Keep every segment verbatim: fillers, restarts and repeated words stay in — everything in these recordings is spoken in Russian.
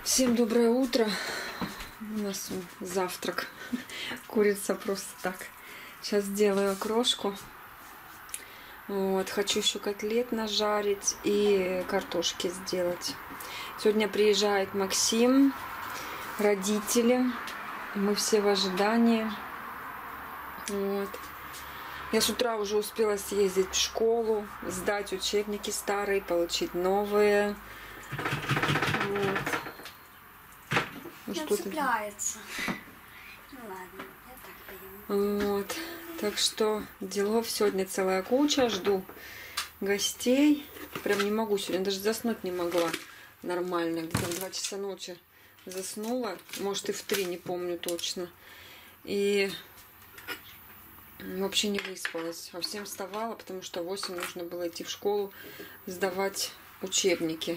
Всем доброе утро. У нас завтрак. Курица просто так. Сейчас сделаю окрошку. Вот. Хочу еще котлет нажарить и картошки сделать. Сегодня приезжает Максим, родители. Мы все в ожидании. Вот. Я с утра уже успела съездить в школу, сдать учебники старые, получить новые. Вот. Ну, что цепляется. Ну ладно, я так понимаю. Вот. Так что делов сегодня целая куча. Жду гостей. Прям не могу сегодня, даже заснуть не могла нормально. Где-то в два часа ночи заснула. Может и в три, не помню точно. И вообще не выспалась. А в семь вставала, потому что в восемь нужно было идти в школу сдавать учебники.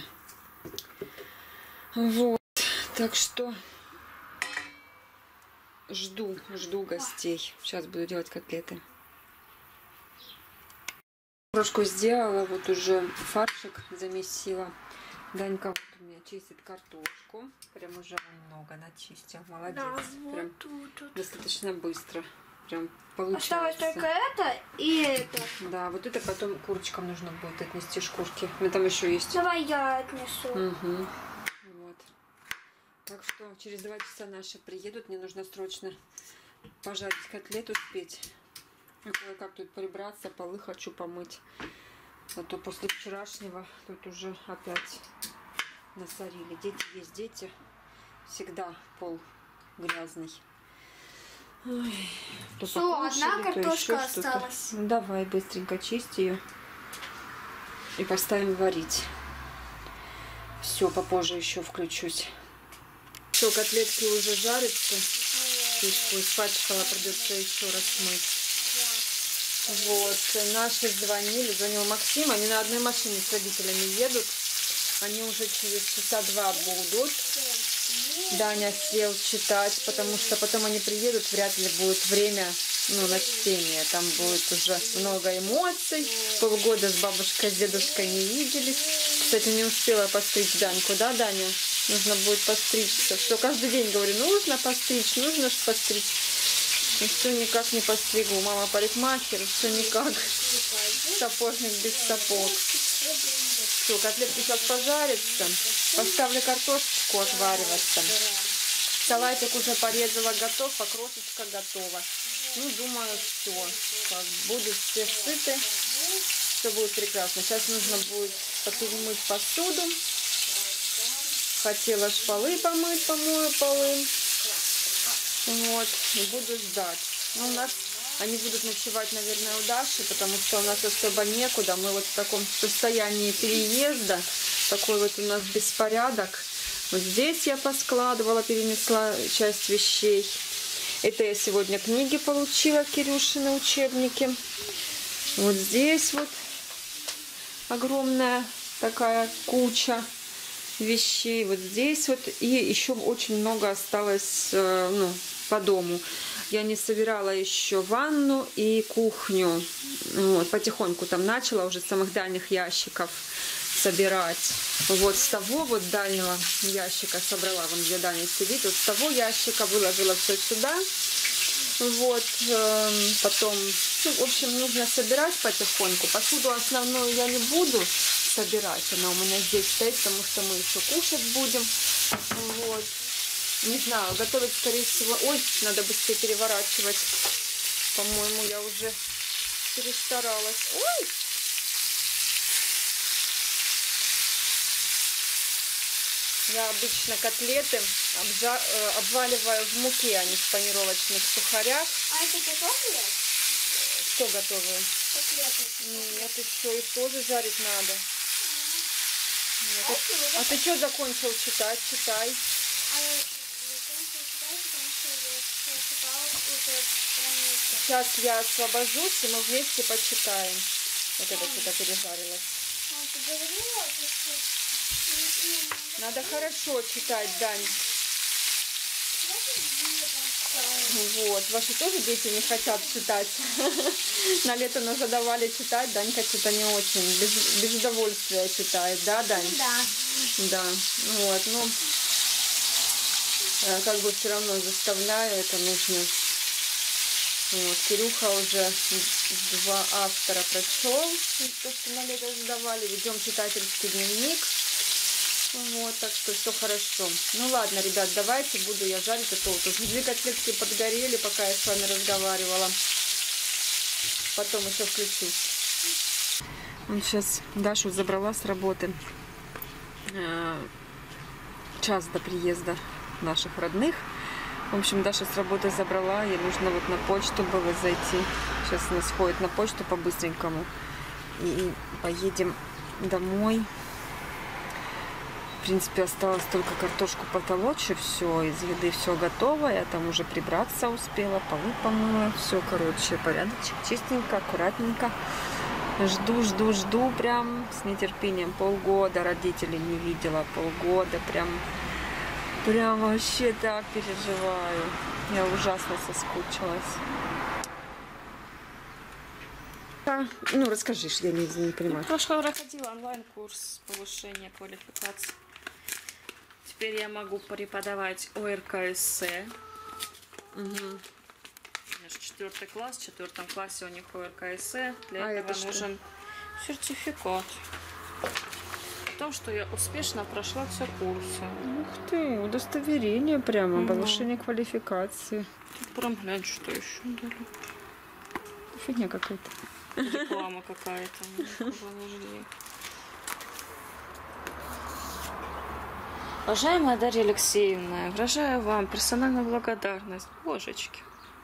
Вот. Так что жду, жду гостей. Сейчас буду делать котлеты. Крошку сделала, вот уже фаршик замесила. Данька вот у меня чистит картошку. Прям уже много начистил. Молодец. Да, вот прям тут, тут. Достаточно быстро. Прям получается. Осталось только это и это. Да, вот это потом курочкам нужно будет отнести шкурки. У меня там еще есть. Давай я отнесу. Угу. Вот. Так что через два часа наши приедут. Мне нужно срочно пожарить котлет, успеть. И кое-как тут прибраться, полы хочу помыть. А то после вчерашнего тут уже опять насорили. Дети есть дети. Всегда пол грязный. Ой, то Все, покушали, одна картошка то осталась. Ну, давай быстренько чисти ее. И поставим варить. Все, попозже еще включусь. Все, котлетки уже жарятся. Фишку испачкала, придется еще раз мыть. Вот, наши звонили, звонил Максим, они на одной машине с родителями едут. Они уже через часа два будут. Даня сел читать, потому что потом они приедут, вряд ли будет время, ну, на чтение. Там будет уже много эмоций. Полгода с бабушкой, с дедушкой не виделись. Кстати, не успела постричь Даньку, да, Даня? Нужно будет постричься. Все, каждый день говорю, нужно постричь, нужно же постричь. И все никак не постригу. Мама парикмахер, все никак. Сапожник без сапог. Все, котлетки сейчас пожарятся. Поставлю картошечку отвариваться. Салатик уже порезала, готов, окрошечка готова. Ну, думаю, все. Как будут все сыты. Все будет прекрасно. Сейчас нужно будет помыть посуду. Хотела ж полы помыть, помою полы. Вот, и буду ждать. Ну, у нас они будут ночевать, наверное, у Даши, потому что у нас особо некуда. Мы вот в таком состоянии переезда. Такой вот у нас беспорядок. Вот здесь я поскладывала, перенесла часть вещей. Это я сегодня книги получила, Кирюшины учебники. Вот здесь вот огромная такая куча вещей. Вот здесь вот. И еще очень много осталось, ну, по дому. Я не собирала еще ванну и кухню. Вот, потихоньку там начала уже с самых дальних ящиков собирать. Вот с того вот дальнего ящика собрала, вон где Даня сидит. Вот с того ящика выложила все сюда. Вот, э, потом, ну, в общем, нужно собирать потихоньку. Посуду основную я не буду собирать. Она у меня здесь стоит, потому что мы еще кушать будем. Вот. Не знаю, готовить, скорее всего... Ой, надо быстрее переворачивать. По-моему, я уже перестаралась. Ой! Я обычно котлеты обжа... обваливаю в муке, а не в панировочных сухарях. А это готовые? Что готовые? Котлеты. Нет, еще их тоже жарить надо. Нет. А, а ты что закончил читать? Читай. Сейчас я освобожусь, и мы вместе почитаем. Вот это что-то пережарилось. Надо хорошо читать, Дань. Вот. Ваши тоже дети не хотят читать. На лето нас задавали читать. Данька что-то не очень. Без, без удовольствия читает. Да, Дань? Да. Да. Вот. Ну, а, как бы все равно заставляю, это нужно. Вот, Кирюха уже два автора прочел, то, что на лето сдавали, ведем читательский дневник. Вот, так что все хорошо. Ну ладно, ребят, давайте буду я жарить, а то вот уже две котлетки подгорели, пока я с вами разговаривала. Потом еще включусь. Вот сейчас Дашу забрала с работы. Час до приезда наших родных. В общем, Даша с работы забрала, ей нужно вот на почту было зайти. Сейчас она сходит на почту по-быстренькому. И поедем домой. В принципе, осталось только картошку потолочь, и все, из еды все готово. Я там уже прибраться успела, полы помыла. Все, короче, порядочек, чистенько, аккуратненько. Жду, жду, жду прям с нетерпением. Полгода родителей не видела, полгода прям... Прям вообще так переживаю. Я ужасно соскучилась. А, ну, расскажи, я не, не понимаю. В прошлый раз ходила онлайн-курс повышения квалификации. Теперь я могу преподавать О Р К С. Угу. Четвертый класс, в четвертом классе у них О Р К С. Для А этого это нужен сертификат. В том, что я успешно прошла все курсы. Ух ты, удостоверение прямо, Угу. повышение квалификации. Тут прям глянь, что еще дали. Фигня какая-то. Реклама какая-то. Уважаемая Дарья Алексеевна, выражаю вам персональную благодарность. Божечки.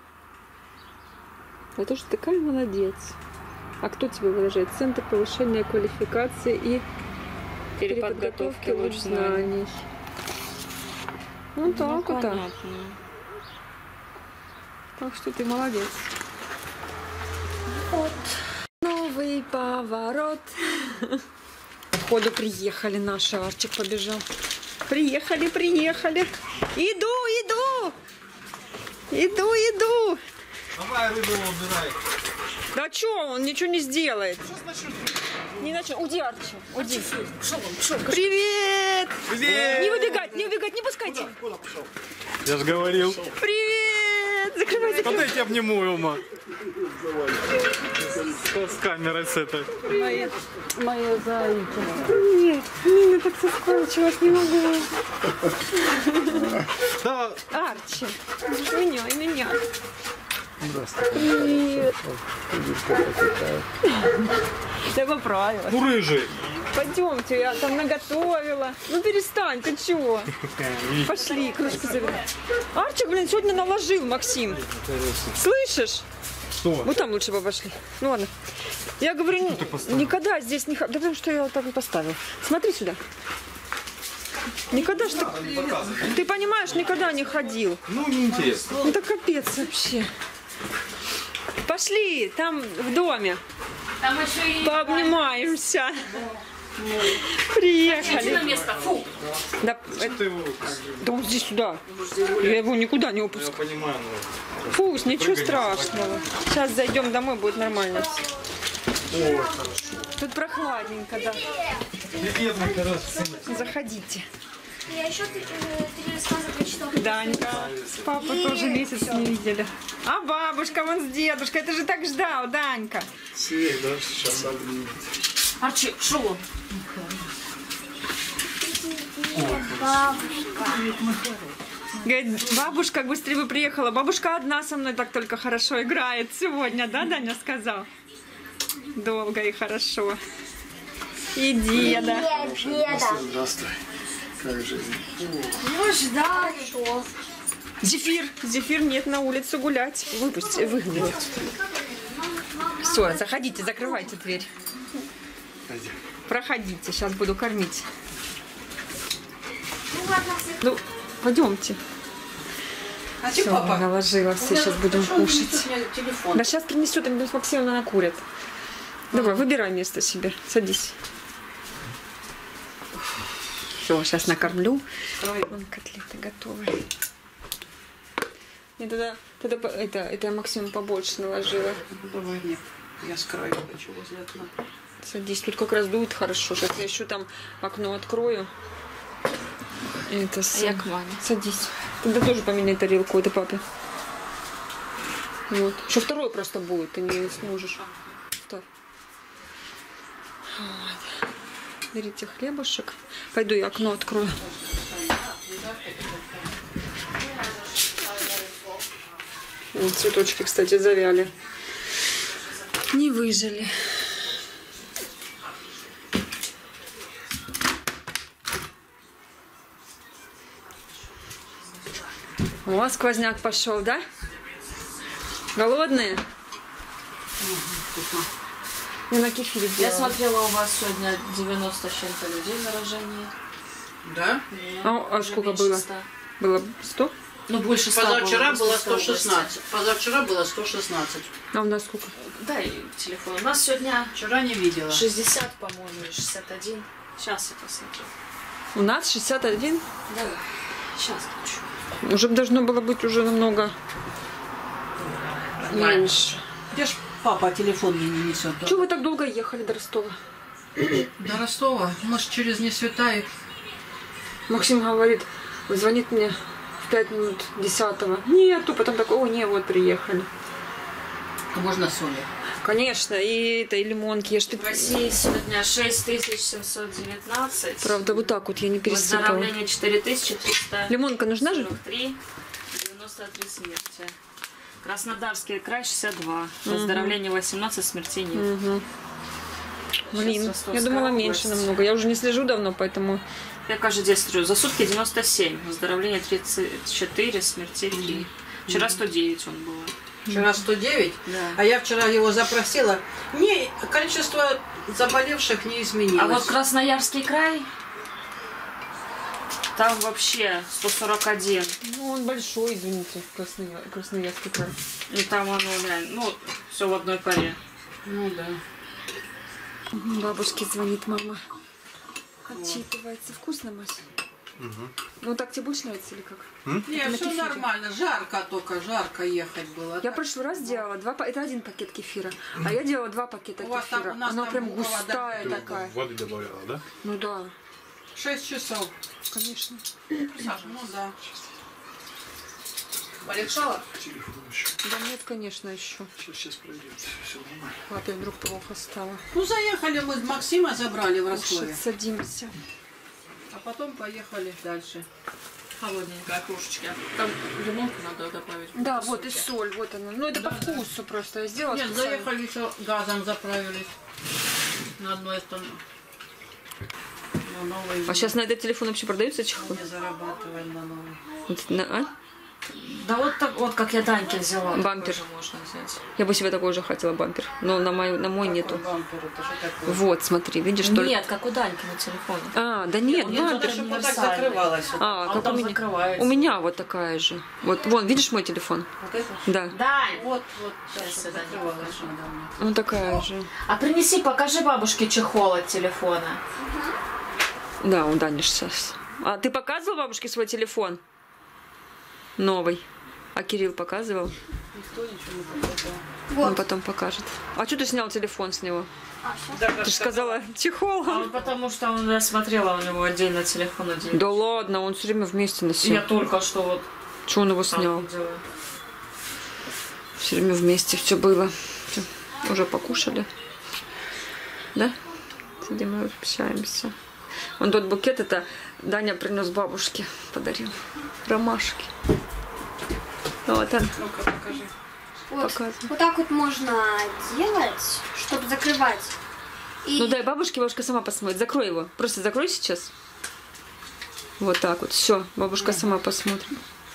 А то, что такая молодец. А кто тебе выражает? Центр повышения квалификации и Переподготовки луч знаний. Ну так Ну, вот так. понятно. Так что ты молодец. Вот. Новый поворот. Походу приехали наши. Арчик побежал. Приехали, приехали. Иду, иду. Иду, иду. Давай рыбу убирай. Да что, он ничего не сделает. Что значит? Не начал. Уйди, Арчи. Уйди. Пошел он, пошел. Привет. Привет. Не выбегать, не убегать, не пускайте. Куда пошел? Я же говорил. Привет. Закрывай, Вот закрывай. я тебя обниму, Илма. С камерой с этой. Моя, моя зайка. Привет. Нина так соскучилась, не могу. Да. Арчи. Меня, и меня. Здравствуйте. Привет. Я поправилась. Ну, рыжий. Пойдемте, я там наготовила. Ну перестань, ты чего? Пошли, кружку забирай. Арчик, блин, сегодня наложил, Максим. Слышишь? Что? Вот там лучше бы пошли. Ну ладно. Я говорю, никогда здесь не... Да потому что я вот так и поставил. Смотри сюда. Никогда ж ты... Ты понимаешь, никогда не ходил. Ну, неинтересно. Ну это капец вообще. Пошли, там в доме. Там еще и... Пообнимаемся. Приехали. место. Фу. Да, это- Ты его... да он здесь сюда. Я его никуда не Я упускаю. понимаю, но... Фу, ничего Прыгай, страшного. Сейчас зайдем домой, будет нормально. Тут прохладненько, да. Привет, мой хороший. Заходите. Я еще три, э, три рассказа прочитала. Данька. Папу тоже месяц не видели. А бабушка вон с дедушкой. Ты же так ждал, Данька. Свет, да, сейчас обнимет. Арчи, шо? Бабушка. Говорит, бабушка быстрее бы приехала. Бабушка одна со мной так только хорошо играет сегодня, да, Даня сказал? Долго и хорошо. И деда. Нет, деда. Здравствуй. Как жизнь? Ну, ждали. Что? Зефир. Зефир нет, на улицу гулять. Выпусти, выгнали. Все, заходите, закрывайте дверь. Пойдем. Проходите, сейчас буду кормить. Ну, ладно, всех. Ну, пойдемте. А Все, наложила, все, сейчас будем кушать. Телефон. Да сейчас принесет, они с Максимовной накурят. Давай, выбирай место себе, садись. Все, сейчас накормлю. Вон котлеты готовы. Я тогда, тогда по- это, это я Максиму побольше наложила. Давай, нет. Я с краю хочу возле окна. Садись, тут как раз дует хорошо. Сейчас я еще там окно открою. Это А сам. я к маме. Садись. Тогда тоже поменяй тарелку, это папе. Вот. Еще второй просто будет, ты не сможешь. Ставь. Вот. Берите хлебушек. Пойду я окно открою. Вот, цветочки, кстати, завяли. Не выжили. О, сквозняк пошел, да? Голодные? Я на кефире Я сделала. смотрела, у вас сегодня девяносто с чем-то людей заражение. Да? А, а сколько было? Было сто? Ну, больше ста Позавчера было просто сто шестнадцать. Позавчера было сто шестнадцать. А у нас сколько? Дай телефон. У нас сегодня Вчера не видела. шестьдесят, по-моему, или шестьдесят один. Сейчас я посмотрю. У нас шестьдесят один? Да. Сейчас включу. Уже должно было быть уже намного меньше. Где ж папа телефон мне не несет? Чего вы так долго ехали до Ростова? До Ростова? Может, через Несвятая? Максим говорит, звонит мне в пять минут десятого. Нету, потом такой, о, не, вот приехали. Можно соли. Конечно, и это, и лимонки. Я ж ты... В России сегодня шесть тысяч семьсот девятнадцать. Правда, вот так вот я не пересыпала. Выздоровление четыре тысячи триста Лимонка нужна же? сорок три. девяносто три смерти. Краснодарский край шестьдесят два. Выздоровление восемнадцать, смертей нет. Угу. Блин, я Ростовская думала область. меньше намного. Я уже не слежу давно, поэтому... Я каждый день смотрю. За сутки девяносто семь. Выздоровление тридцать четыре, смертей три. Вчера сто девять он был. Вчера сто девять, Да. а я вчера его запросила. Не, количество заболевших не изменилось. А вот Красноярский край, там вообще сто сорок один. Ну, он большой, извините, Красноя... Красноярский край. И там оно, реально, ну, все в одной паре. Ну да. Бабушке звонит мама. Отчитывается. Вкусно, Мась? Ну, так тебе больше нравится или как? Не, на все кефире. нормально. Жарко только, жарко ехать было. Я Так, прошлый раз делала два... па- Это один пакет кефира. А я делала два пакета У вас там- кефира. у нас Она там прям буква, да. густая такая. Воды добавляла, да? Ну да, шесть часов. конечно. Саша, ну да. Полегчало? Да нет, конечно, еще. Сейчас, сейчас пройдет. Все нормально. Папе вдруг плохо стало. Ну, заехали мы, Максима забрали в Ростове. Лучше садимся. А потом поехали дальше. Холодненькая кружечка. Там лимонку надо добавить. Да, вот и соль, вот она. Ну это по вкусу просто. Я сделала Нет, специально. заехали еще газом заправились. На одной стороне. На новый. А сейчас на этот телефон вообще продаются чехлы? Не зарабатываем на новый. Вот на- а? Да вот так вот, как я Даньке взяла. Бампер. такой же можно взять. Я бы себе такой же хотела бампер. Но на мой, на мой нету. Бампер, это что такое? Вот, смотри, видишь, что ли? Нет, как у Даньки на телефоне. А, да нет, Нет, бампер. это Чтобы вот так универсальный. закрывалось. вот. А, А как он у там меня. закрывается. У меня вот такая же. Вот, вон, видишь мой телефон? Вот это? Да. Дань! Вот, вот, Сейчас сейчас сюда не закрывалось покажу. надо мне. Ну такая же. А принеси, покажи бабушке чехол от телефона. Да, у Дани сейчас. А ты показывал бабушке свой телефон? Новый. А Кирилл показывал? Никто ничего не показал. Он потом покажет. А что ты снял телефон с него? Даже Ты же сказала чехол. А он потому что он, я смотрела, у него отдельно телефон один. Да ладно, он все время вместе Я носил. только что вот Что он его так снял? делаю. Все время вместе все было. Всё, уже покушали. Да? Сидим и общаемся. Вон тот букет, это Даня принес бабушке, подарил. Ромашки. Вот он. Ну-ка, покажи. Вот, Показывай. вот так вот можно делать, чтобы закрывать. И Ну дай бабушке, бабушка сама посмотрит. Закрой его. Просто закрой сейчас. Вот так вот. Все, бабушка сама посмотрит.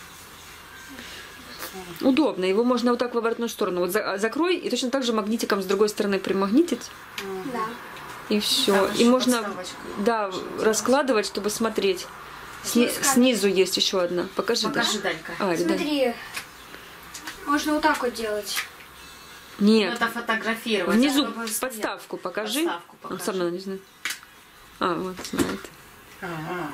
Удобно. Его можно вот так в обратную сторону. Вот за- закрой и точно так же магнитиком с другой стороны примагнитить. да. И все. Там И еще можно, подставочка. да, раскладывать, чтобы смотреть. Сни- снизу есть еще одна. Покажи, Покажи, да. Данька. А, или да. Смотри, можно вот так вот делать. Нет. Надо фотографировать. Внизу а то будет подставку покажи. Подставку Он покажи. сам, наверное, не знает. А, вот, знает. Ага.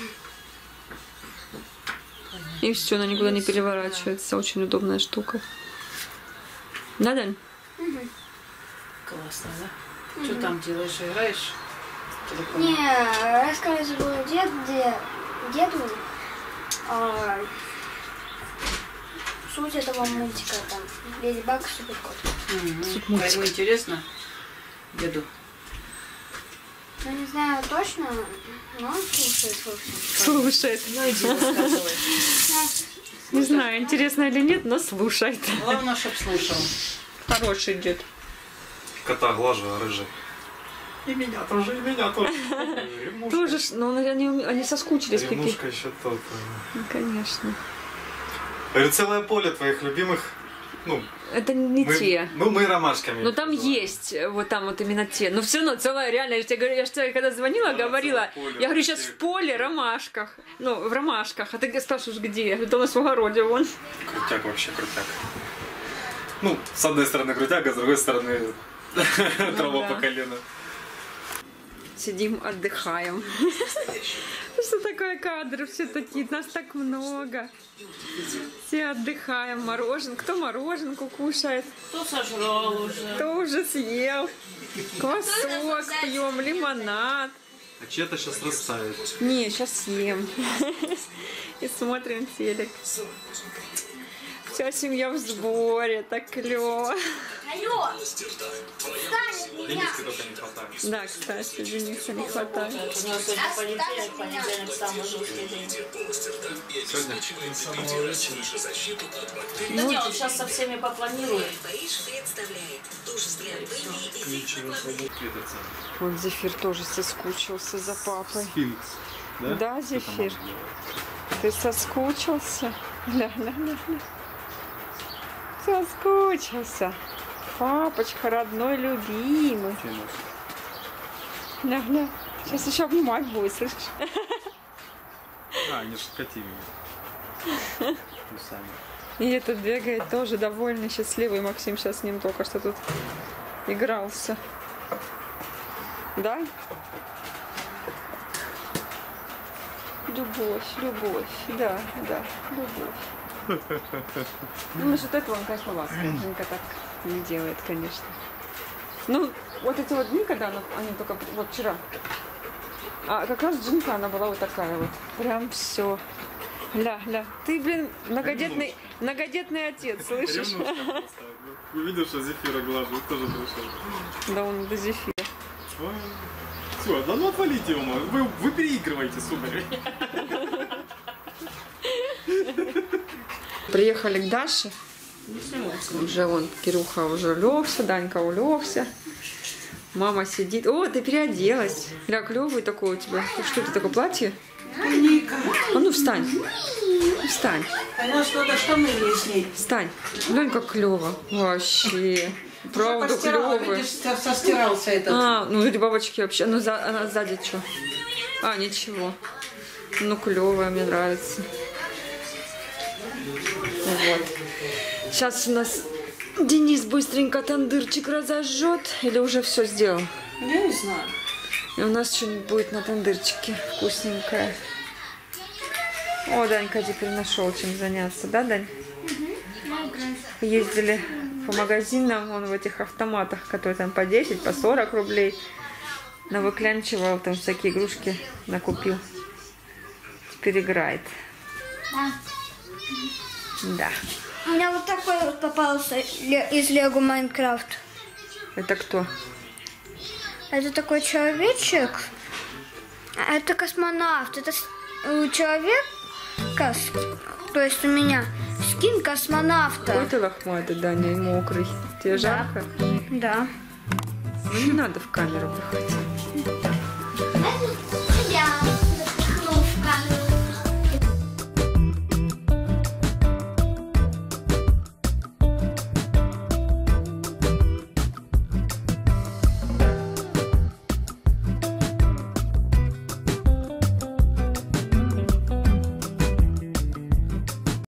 И все, она никуда не переворачивается. Очень удобная штука. Да, Дань? Классно, да? Что там делаешь? Играешь? в телефоне? Не, рассказываю дед, де- деду, а, суть этого мультика там. Леди Баг и Суперкот. Угу. Ему интересно деду. Ну не знаю точно, но он слушает, в общем. Слушает. Ну иди, рассказывай. Не знаю, интересно или нет, но слушает. Главное, чтоб слушал. Хороший дед. Кота глажу, а рыжий. И меня тоже, и меня тоже. Тоже, ж- ну они, они соскучились, Пипи. Ремушка еще тот. Ну, конечно. Говорю, целое поле твоих любимых. Ну, Это не мы, те. ну, мы ромашками. Но там есть, э, вот там вот именно те. Но все равно целая, реально, я же тебе говорю, я же тебе когда звонила, Да, говорила, целое поле, я говорю, сейчас вообще. в поле, ромашках. Ну, в ромашках. А ты спрашиваешь, где? Я говорю, да у нас в огороде вон. Крутяк вообще, крутяк. Ну, с одной стороны крутяк, а с другой стороны трава да. по колено. Сидим, отдыхаем. Что такое кадр? Все такие, нас так много. Все отдыхаем. Морожен. Кто мороженку кушает? Кто сожрал уже? Кто уже съел? Квасок пьем, лимонад. А чья-то сейчас растает. Не, сейчас съем. И смотрим телек. Вся семья в сборе, так клево. Алло! Встань от меня! Дениски только не хватает. Да, кстати, Дениса не хватает. У нас сегодня понедельник, понедельник самый жесткий день. Сегодня? Да не, он сейчас со всеми попланирует. Вот Зефир тоже соскучился за папой. Сфинкс. Да, Зефир? Ты соскучился? Ля, ля, ля, ля. Соскучился. Папочка родной, любимый. Ля, ля. Сейчас еще обнимать будет, слышишь? А, они же котивыми. И этот бегает тоже довольный, счастливый. Максим сейчас с ним только что тут игрался. Да? Любовь, любовь, да, да, любовь. Ну, насчет этого он, конечно, ласковый. Женька так не делает, конечно. Ну, вот эти вот дни, когда она, они только, вот вчера. А как раз Женька, она была вот такая вот. Прям все. Ля, ля. Ты, блин, многодетный, многодетный отец, слышишь? Увидел, что Зефира глажу, тоже пришел. Да он до Зефира. Все, да ну отвалите его, вы, вы переигрываете, сударь. Приехали к Даше. Уже вон Кирюха уже улегся, Данька улегся. Мама сидит. О, ты переоделась. Ля, клевый такой у тебя. Что это такое, платье? А ну встань. Встань. Конечно, надо штаны лишние. Встань. Глянь, как клево. Вообще. Правда, Постирала, клевый. видишь, состирался этот. А, ну эти бабочки вообще. Ну за, она сзади что? А, ничего. Ну клевая, мне нравится. Вот. Сейчас у нас Денис быстренько тандырчик разожжет. Или уже все сделал? Я не знаю. И у нас что-нибудь будет на тандырчике вкусненькое. О, Данька теперь нашел чем заняться, да, Дань? Ездили по магазинам, он в этих автоматах, которые там по десять, по сорок рублей. Навыклянчивал, там всякие игрушки накупил. Теперь играет. Да. Да. У меня вот такой вот попался ле- из Лего Майнкрафт. Это кто? Это такой человечек. А это космонавт. Это с- у человека, с- то есть у меня, скин космонавта. Ой, ты лохматый, Даня, и мокрый. Тебе жарко? Да. Ну не надо в камеру выходить.